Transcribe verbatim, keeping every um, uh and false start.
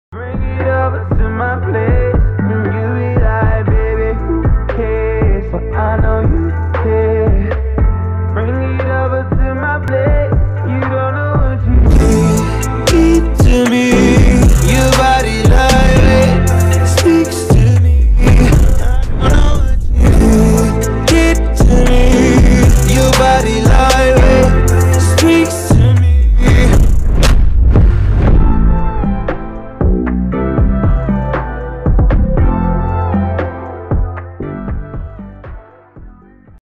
Bring it over to my place, and you be like, baby, who cares? But I know you care. Bring it over to my place.